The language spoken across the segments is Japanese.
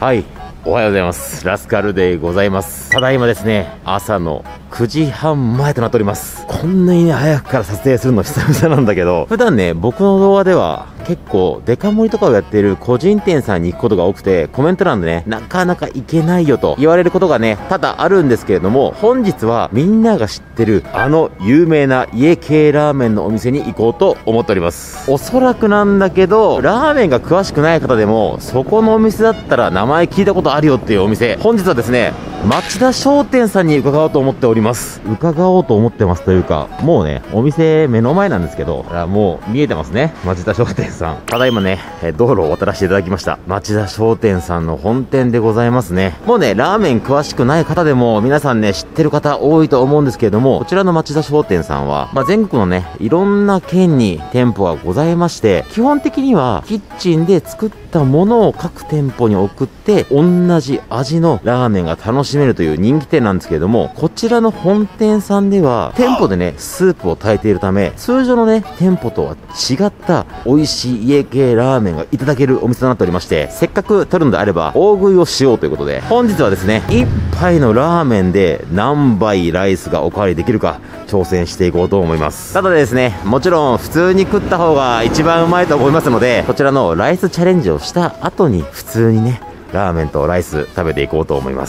はい、おはようございます。ラスカルでございます。ただいまですね、朝の9時半前となっております。こんなにね、早くから撮影するの久々なんだけど、普段ね、僕の動画では結構デカ盛りとかをやっている個人店さんに行くことが多くて、コメント欄でね、なかなか行けないよと言われることがね、多々あるんですけれども、本日はみんなが知ってるあの有名な家系ラーメンのお店に行こうと思っております。おそらくなんだけど、ラーメンが詳しくない方でも、そこのお店だったら名前聞いたことあるよっていうお店、本日はですね、町田商店さんに伺おうと思っております。伺おうと思ってますというか、もうね、お店目の前なんですけど、もう見えてますね。町田商店さん。ただいまね、道路を渡らせていただきました。町田商店さんの本店でございますね。もうね、ラーメン詳しくない方でも、皆さんね、知ってる方多いと思うんですけれども、こちらの町田商店さんは、全国のね、いろんな県に店舗がございまして、基本的には、キッチンで作ったものを各店舗に送って、同じ味のラーメンが楽しめるという人気店なんですけれども、こちらの本店さんでは、店舗でね、スープを炊いているため、通常のね、店舗とは違った美味しい家系ラーメンがいただけるお店となっておりまして、せっかく取るのであれば、大食いをしようということで、本日はですね、一杯のラーメンで何杯ライスがおかわりできるか、挑戦していこうと思います。ただですね、もちろん普通に食った方が一番うまいと思いますので、こちらのライスチャレンジをした後に、普通にね、ラーメンとライス食べていこうと思います。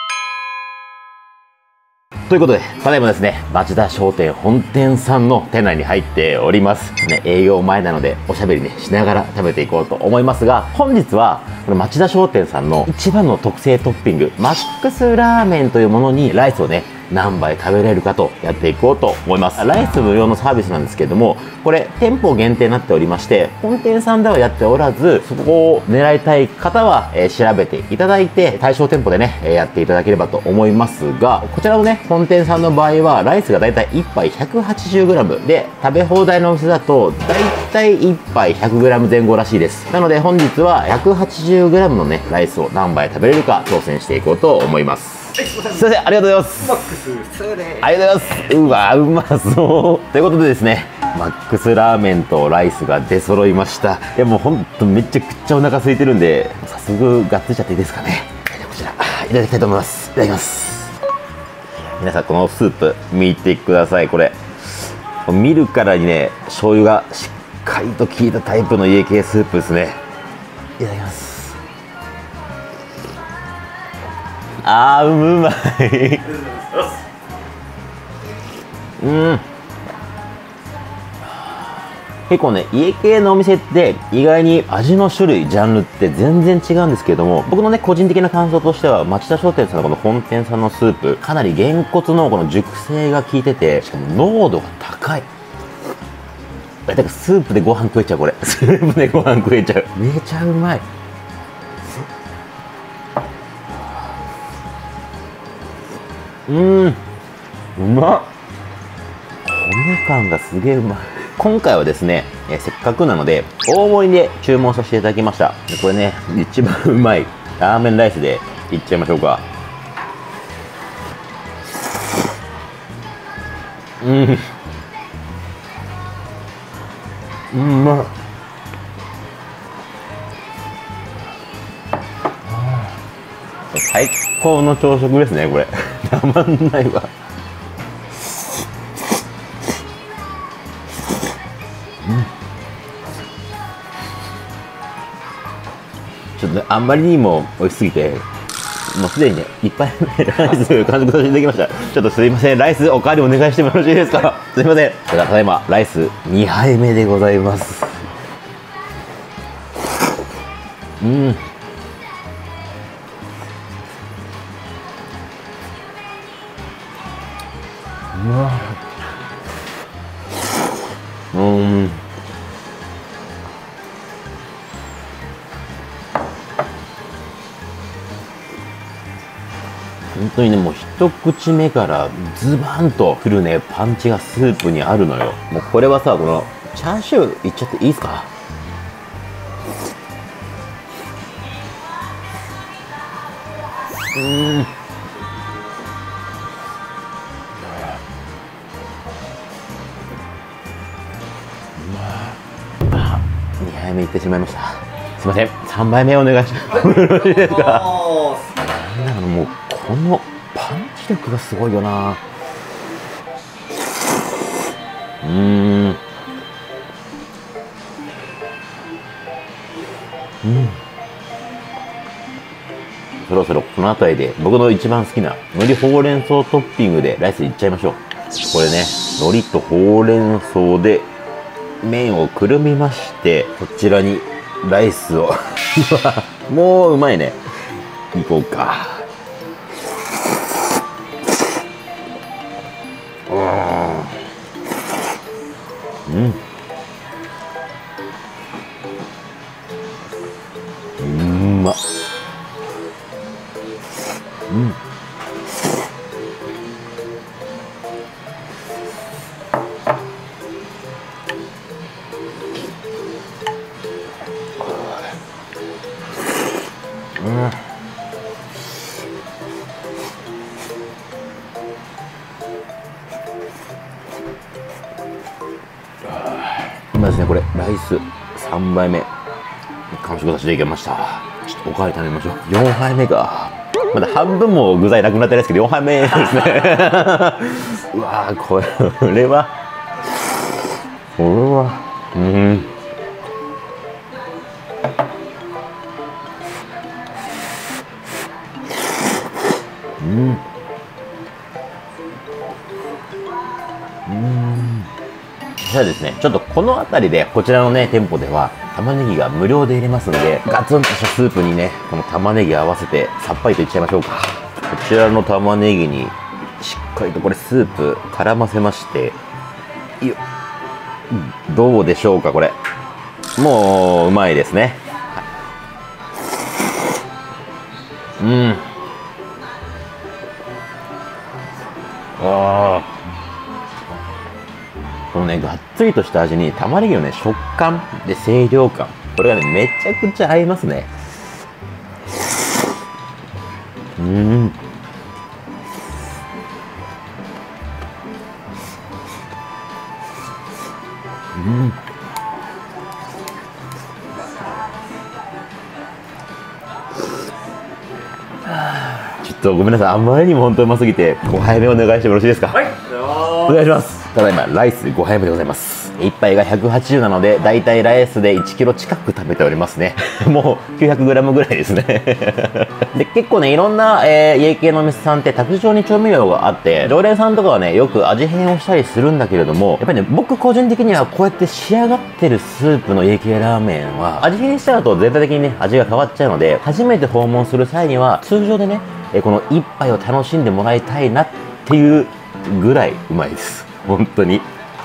ということで、ただいまですね、町田商店本店さんの店内に入っております。ね、営業前なので、おしゃべりね、しながら食べていこうと思いますが、本日は、この町田商店さんの一番の特製トッピング、マックスラーメンというものにライスをね、何杯食べれるかとやっていこうと思います。ライス無料のサービスなんですけれども、これ店舗限定になっておりまして、本店さんではやっておらず、そこを狙いたい方は、調べていただいて、対象店舗でね、やっていただければと思いますが、こちらのね、本店さんの場合は、ライスがだいたい1杯 180g で、食べ放題のお店だと、だいたい1杯 100g 前後らしいです。なので本日は 180g のね、ライスを何杯食べれるか挑戦していこうと思います。すいません、ありがとうございます。マックス普通でありがとうございます。うわ、うまそうということでですね、マックスラーメンとライスが出揃いました。いや、もうほんとめちゃくちゃお腹空いてるんで、早速がっついちゃっていいですかね。こちらいただきたいと思います。いただきます。皆さん、このスープ見てください。これ見るからにね、醤油がしっかりと効いたタイプの家系スープですね。いただきます。あー、うまい結構ね、家系のお店って意外に味の種類、ジャンルって全然違うんですけれども、僕のね、個人的な感想としては、町田商店さんのこの本店さんのスープ、かなりげんこつのこの熟成が効いてて、しかも濃度が高い。だからスープでご飯食えちゃう、これ。スープでご飯食えちゃう。めちゃうまい。うまっ。米感がすげえうまい。今回はですね、せっかくなので大盛りで注文させていただきました。これね、一番うまいラーメンライスでいっちゃいましょうか。うまっ。最高の朝食ですね、これ。たまんないわ。ちょっとあんまりにも美味しすぎて、もうすでにね、いっぱいライス完食させていただきました。ちょっとすいません、ライスおかわりお願いしてもよろしいですか。すいません。ただいまライス2杯目でございます。本当にね、もう一口目からズバンとくるね、パンチがスープにあるのよ。もうこれはさ、このチャーシューいっちゃっていいですか。2杯目いってしまいました。 すいません、3杯目お願いします。よろしいですか。なんだろう、もうこのパンチ力がすごいよな。そろそろこの辺りで僕の一番好きな海苔ほうれん草トッピングでライスいっちゃいましょう。これね、海苔とほうれん草で麺をくるみまして、こちらにライスをもううまいね。いこうか。うまっ。今ですね、これライス3杯目完食させていきました。ちょっとおかわり食べましょう。4杯目がまだ半分も具材なくなってないですけど、4杯目ですね。うわー、これはじゃあですね、ちょっとこの辺りでこちらのね店舗では玉ねぎが無料で入れますので、ガツンとしたスープにねこの玉ねぎ合わせてさっぱりといっちゃいましょうか。こちらの玉ねぎにしっかりとこれスープ絡ませまして、どうでしょうか。これもううまいですね。このね、がっつりとした味に玉ねぎのね、食感で清涼感。これがね、めちゃくちゃ合いますね。ちょっとごめんなさい。あまりにも本当にうますぎて、5杯目お願いしてもよろしいですか。はい。お願いします。ただいまライス5杯目でございます。1杯が180なので、だいたいライスで1キロ近く食べておりますね。もう 900g ぐらいですね。で、結構ね、いろんな、家系のお店さんって卓上に調味料があって、常連さんとかはね、よく味変をしたりするんだけれども、やっぱりね、僕個人的にはこうやって仕上がってるスープの家系ラーメンは、味変しちゃうと全体的にね、味が変わっちゃうので、初めて訪問する際には、通常でね、この1杯を楽しんでもらいたいなっていうぐらいうまいです。本当に。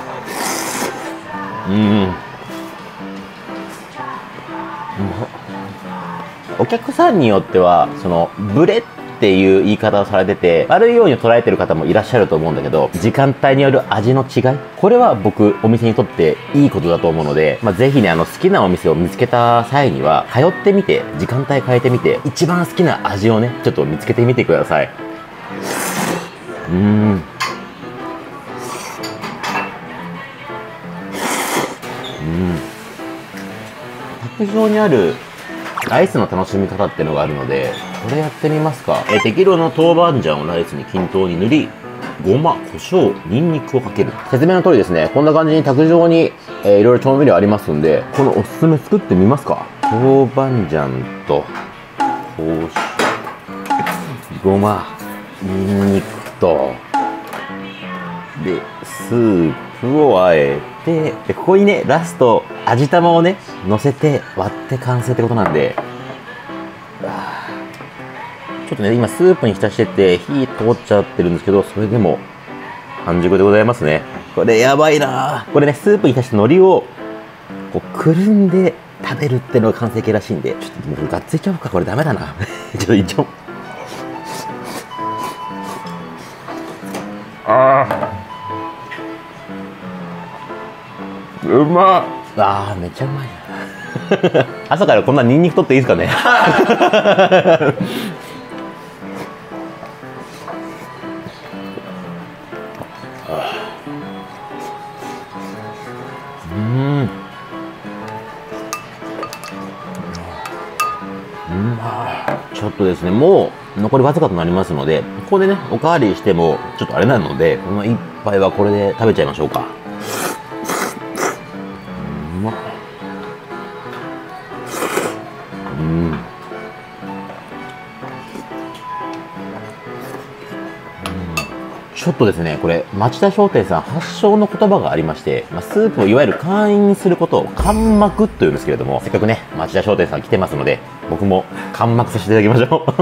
お客さんによってはそのブレっていう言い方をされてて、悪いように捉えてる方もいらっしゃると思うんだけど、時間帯による味の違い、これは僕お店にとっていいことだと思うので、ぜひね、好きなお店を見つけた際には通ってみて、時間帯変えてみて、一番好きな味をねちょっと見つけてみてください。卓上にあるライスの楽しみ方っていうのがあるので、これやってみますか。適量の豆板醤をライスに均等に塗り、ごま、胡椒、ニンニクをかける。説明の通りですね、こんな感じに卓上に、いろいろ調味料ありますんで、このおすすめ作ってみますか。豆板醤と胡椒、ごま、ニンニクとでスープをあえて、でここにねラスト味玉をね乗せて割って完成ってことなんで、ちょっとね今スープに浸してて火通っちゃってるんですけど、それでも半熟でございますね。これやばいな。これねスープに浸して海苔をこうくるんで食べるってのが完成形らしいんで、ちょっともうがっついちゃおうか。これダメだな。ちょっと一応うまっ。めっちゃうまいな。朝からこんなニンニク取っていいですかね。 ちょっとですね、もう残りわずかとなりますので、ここでね、おかわりしてもちょっとあれなので、この一杯はこれで食べちゃいましょうか。うまっ。ちょっとですね、これ、町田商店さん発祥の言葉がありまして、スープをいわゆる会員にすることを完幕というんですけれども、せっかくね、町田商店さん来てますので、僕も完幕させていただきましょ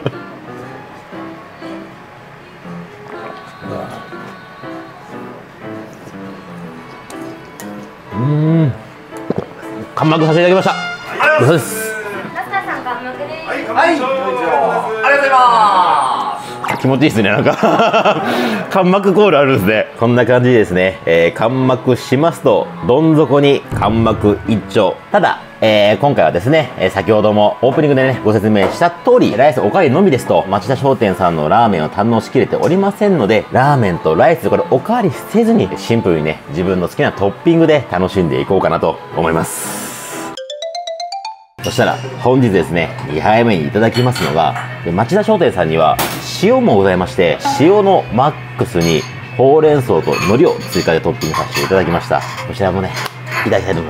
う。完幕させていただきました。ありがとうございます。 ラスカーさん完幕です。 はい、ありがとうございます。 気持ちいいですね、なんか完幕コールあるんですね。こんな感じでですね、完幕しますとどん底に完幕一丁。ただ、今回はですね、先ほどもオープニングでねご説明した通り、ライスおかわりのみですと町田商店さんのラーメンを堪能しきれておりませんので、ラーメンとライスこれおかわりせずにシンプルにね自分の好きなトッピングで楽しんでいこうかなと思います。そしたら本日ですね、2杯目にいただきますのが、町田商店さんには塩もございまして、塩のマックスにほうれん草と海苔を追加でトッピングさせていただきました。こちらもね、いただきたいと思います。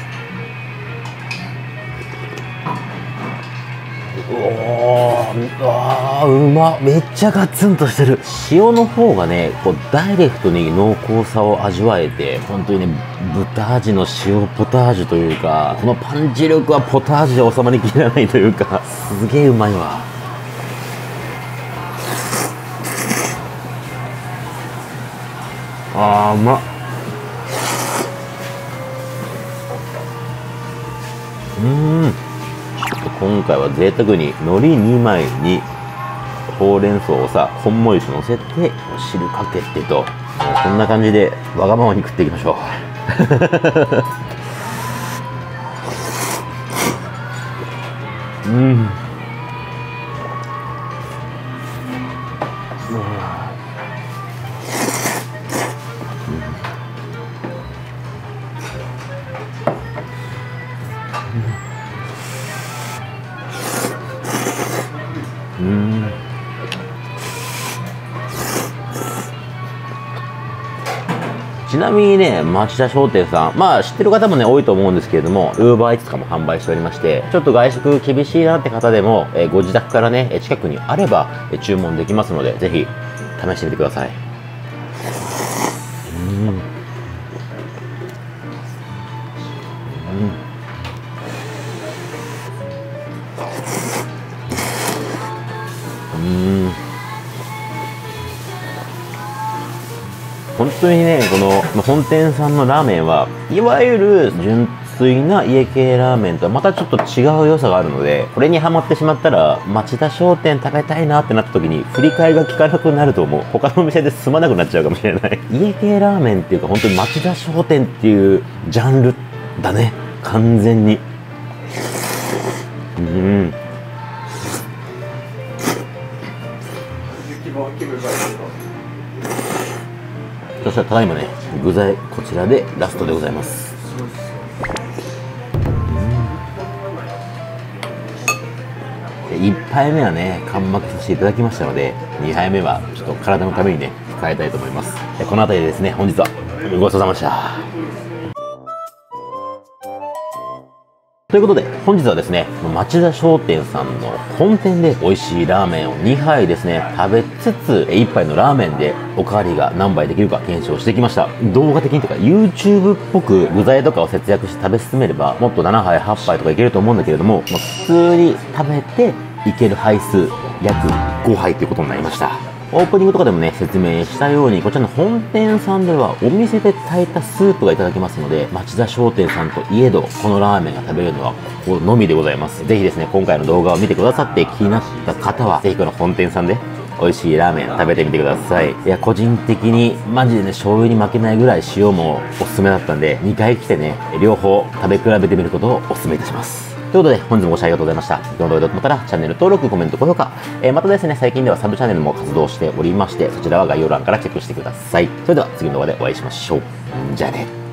うまっ。めっちゃガツンとしてる。塩の方がね、こうダイレクトに濃厚さを味わえて、本当にね、豚味の塩ポタージュというか、このパンチ力はポタージュで収まりきらないというか、すげえうまいわ。うまっ。今回は贅沢に海苔2枚にほうれん草をさこんもりと乗せてお汁かけてと、こんな感じでわがままに食っていきましょう。ちなみにね、町田商店さん、知ってる方もね、多いと思うんですけれども、UberEats とかも販売しておりまして、ちょっと外食厳しいなって方でも、ご自宅からね、近くにあれば、注文できますので、ぜひ、試してみてください。本当にね、この本店さんのラーメンはいわゆる純粋な家系ラーメンとはまたちょっと違う良さがあるので、これにハマってしまったら町田商店食べたいなってなった時に振り返りが効かなくなると思う。他のお店で進まなくなっちゃうかもしれない家系ラーメンっていうか本当に町田商店っていうジャンルだね、完全に。そしたらただいまね、具材こちらでラストでございます。1杯目はね完幕させていただきましたので、2杯目はちょっと体のためにね控えたいと思います。この辺りでですね、本日はごちそうさまでした。ということで本日はですね、町田商店さんの本店で美味しいラーメンを2杯ですね食べつつ、1杯のラーメンでおかわりが何杯できるか検証してきました。動画的にとか YouTube っぽく具材とかを節約して食べ進めればもっと7杯8杯とかいけると思うんだけれども、普通に食べていける杯数約5杯ということになりました。オープニングとかでもね説明したように、こちらの本店さんではお店で炊いたスープがいただけますので、町田商店さんといえどこのラーメンが食べれるのはここのみでございます。ぜひですね、今回の動画を見てくださって気になった方はぜひこの本店さんで美味しいラーメン食べてみてください。いや、個人的にマジでね醤油に負けないぐらい塩もおすすめだったんで、2回来てね両方食べ比べてみることをおすすめいたします。ということで本日もご視聴ありがとうございました。今日の動画だと思ったらチャンネル登録、コメント、高評価、またですね最近ではサブチャンネルも活動しておりまして、そちらは概要欄からチェックしてください。それでは次の動画でお会いしましょう。じゃあね。